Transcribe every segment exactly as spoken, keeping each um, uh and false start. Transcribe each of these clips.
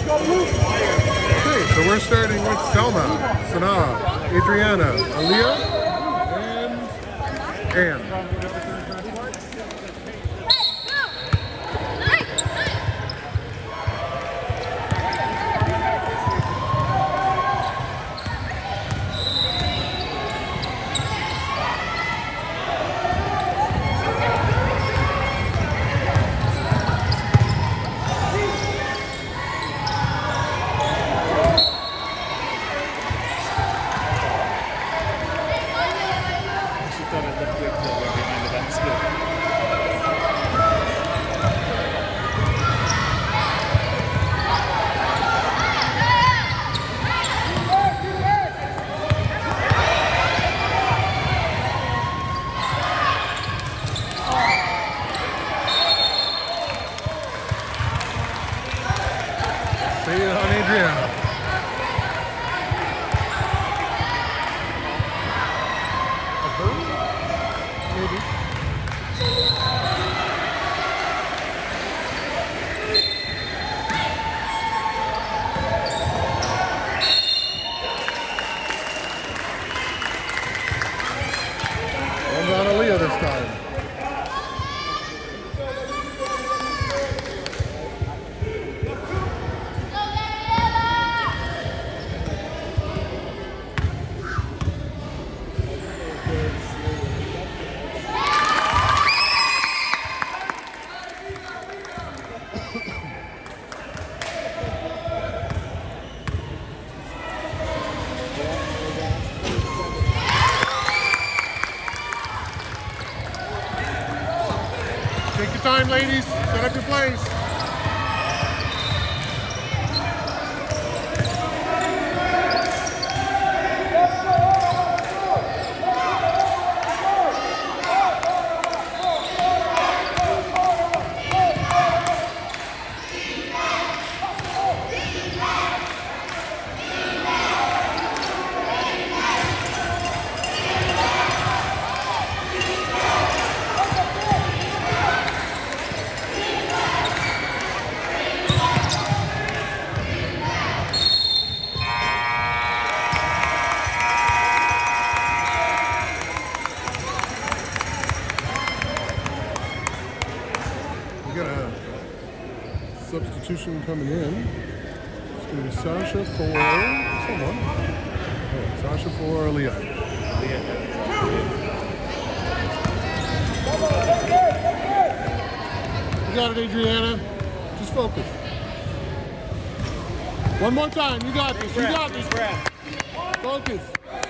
Okay, so we're starting with Selma, Sanaa, Adriana, Aaliyah, and Ann. See you on Adriana. A bird? Maybe. One's on Aaliyah this time. Take your time, ladies. Set up your place. We got a substitution coming in. It's going to be Sasha for someone. Oh, Sasha for Aaliyah. You got it, Adriana. Just focus. One more time. You got this. You got this. Focus.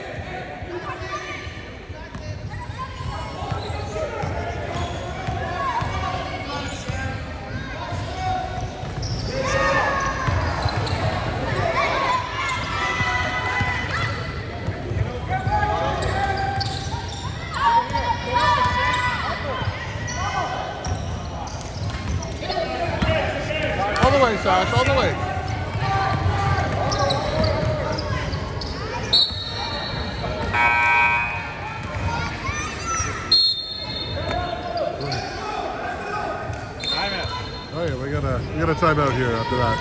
All the way, Sash, all the way. Oh yeah, we got a we got a timeout here after that.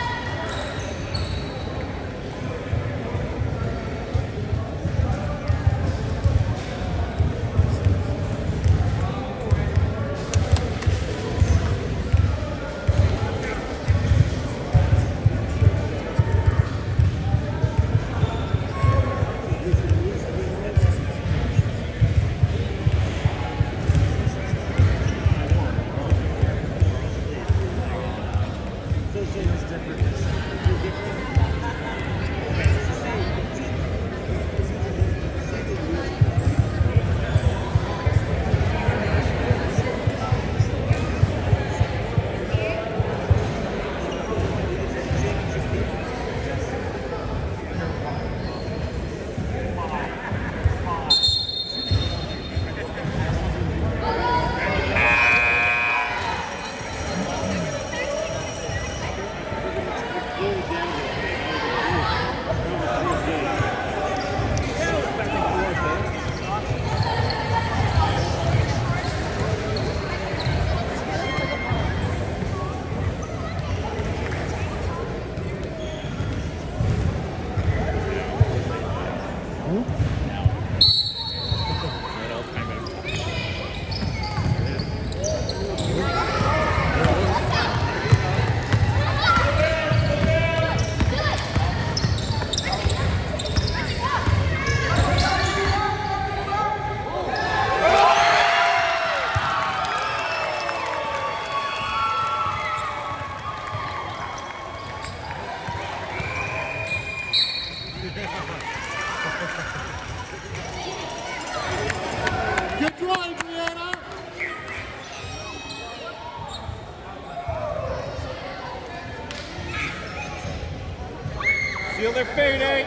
Seal their fade,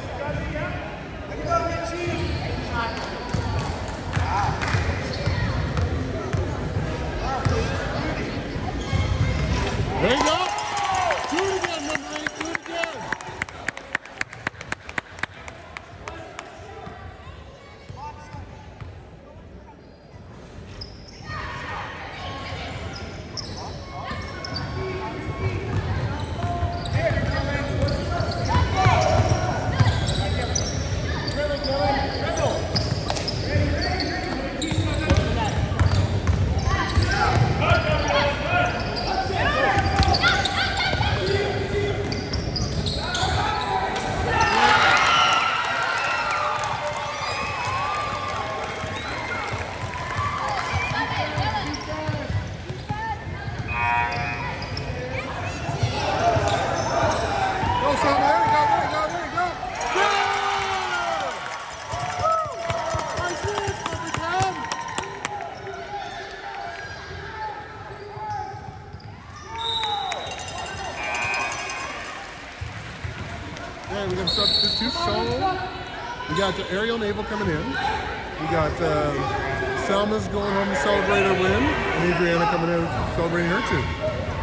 There you go. Do it again, number eight. Do it again. Okay, we got a substitute. So we got the Ariel Naval coming in. We got uh, Selma's going home to celebrate her win, and Adriana coming in celebrating her too.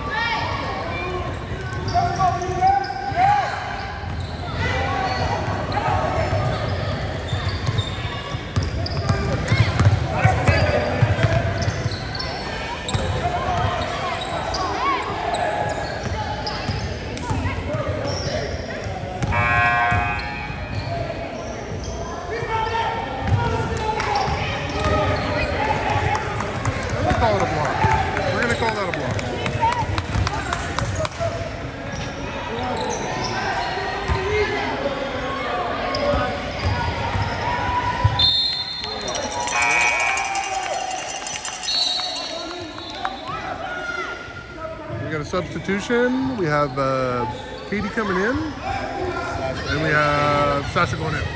Call it a block. We're going to call that a block. We got a substitution. We have uh, Katie coming in, and we have Sasha going in.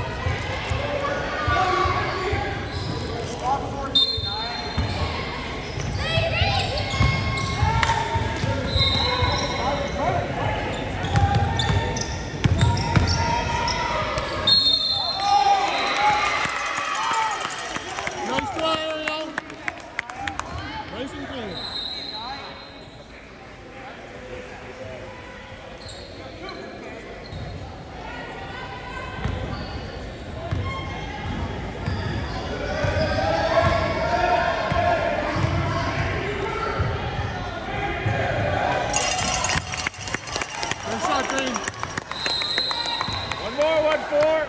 One more, one four.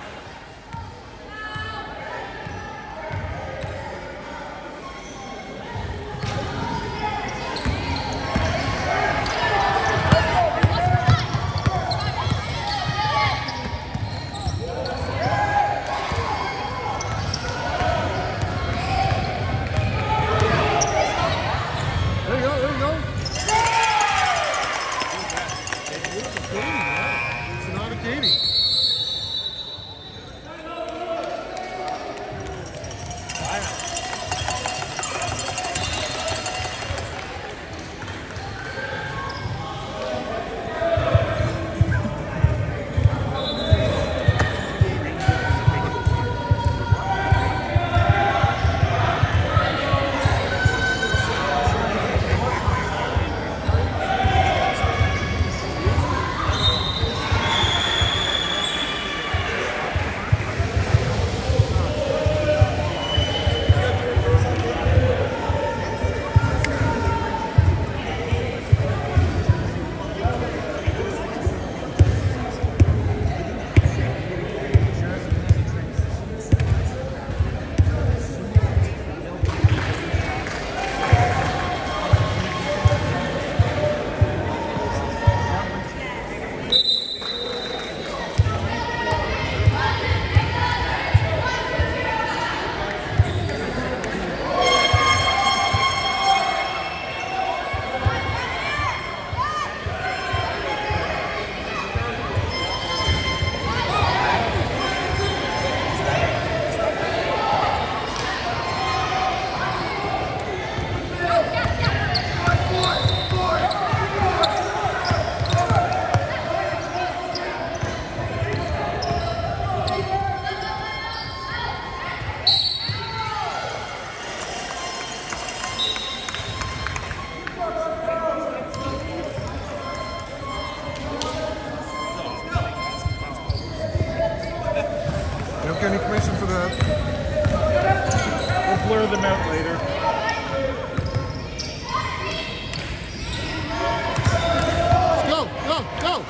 There you go, there you go. Sonata Katie. take any commission for that. We'll blur them out later. Let's go, go, go!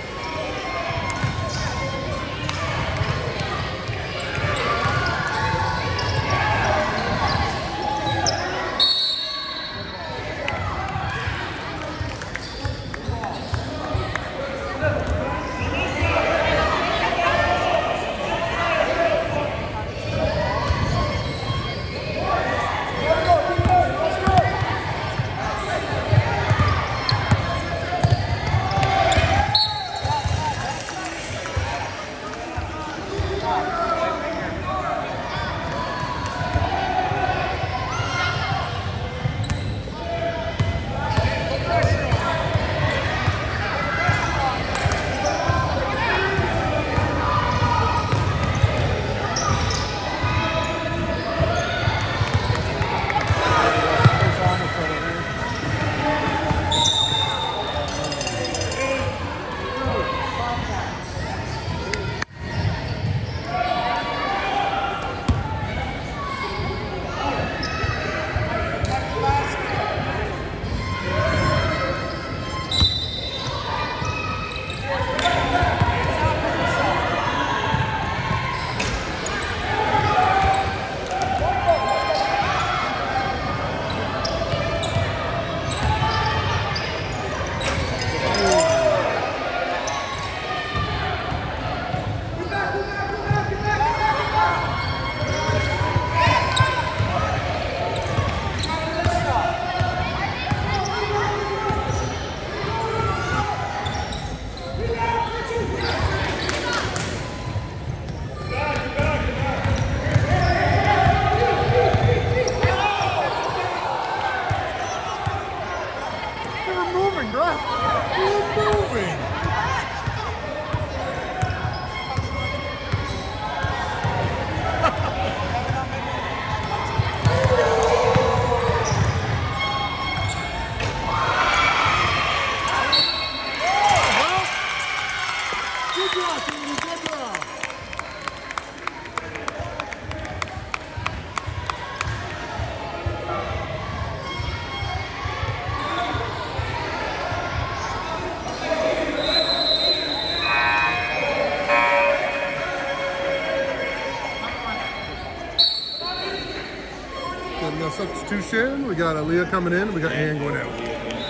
We got substitution. We got Aaliyah coming in. We got Ann going out.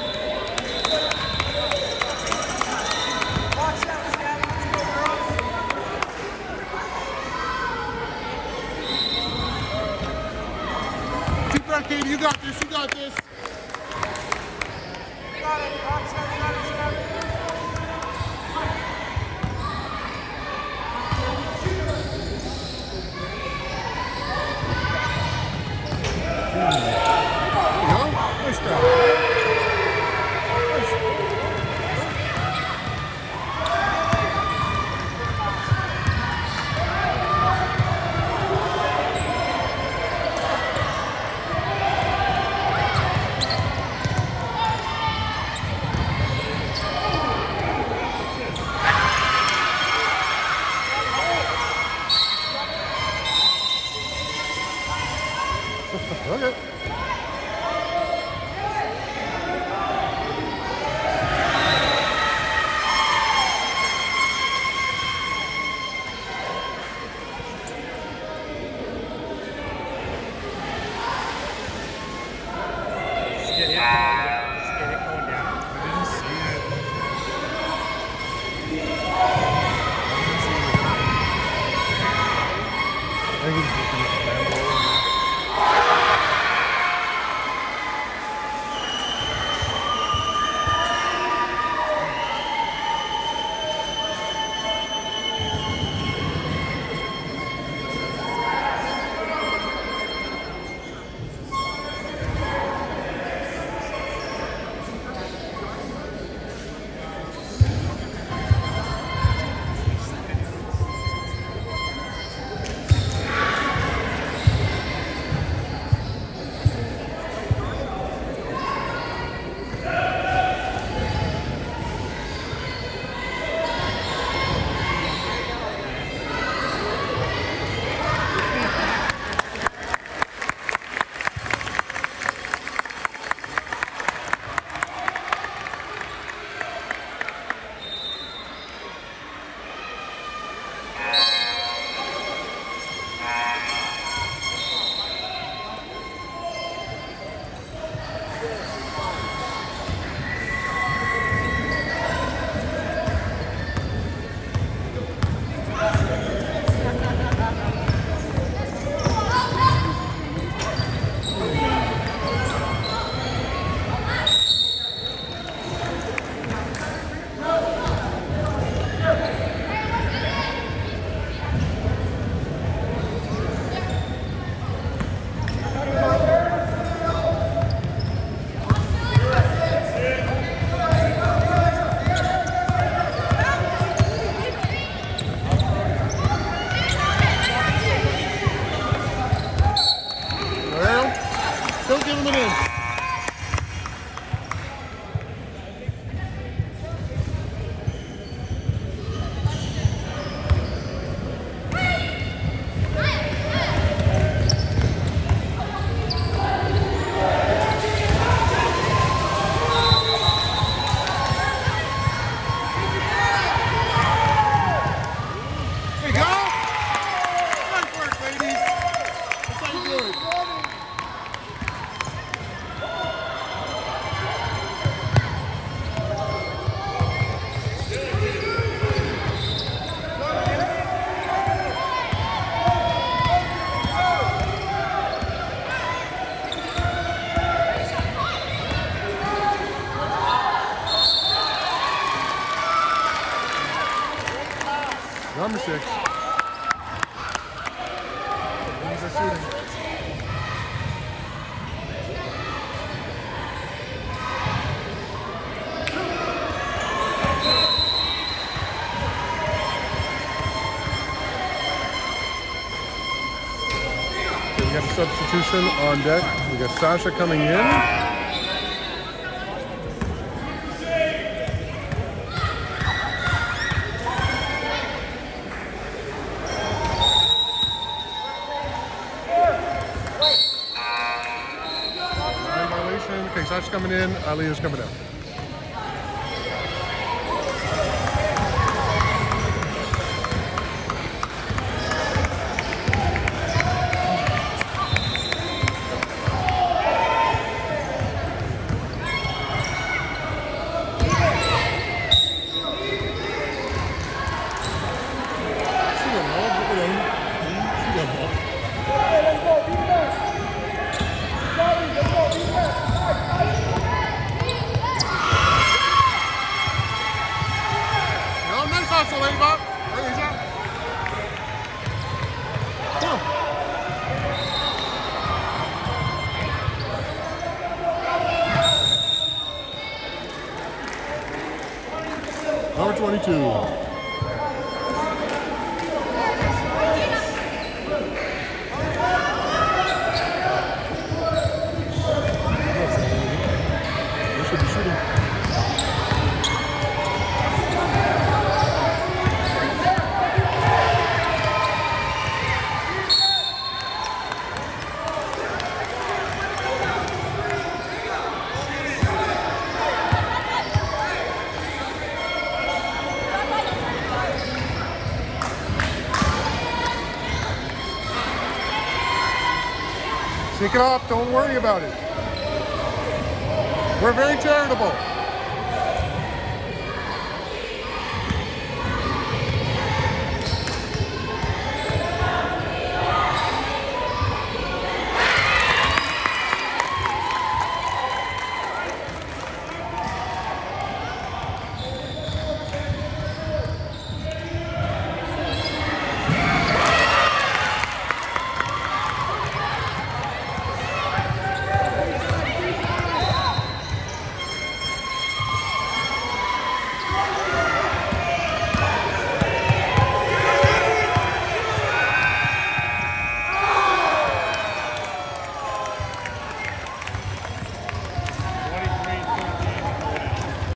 Keep that, Katie. You got this. You got this. You got it. Box out, you got it, Sam. Nice job. Number six. Wings are shooting. Okay, we got a substitution on deck. We got Sasha coming in. Okay, Sasha's coming in, Aaliyah's coming out. Number twenty-two. They should be shooting. Shake it off, don't worry about it. We're very charitable.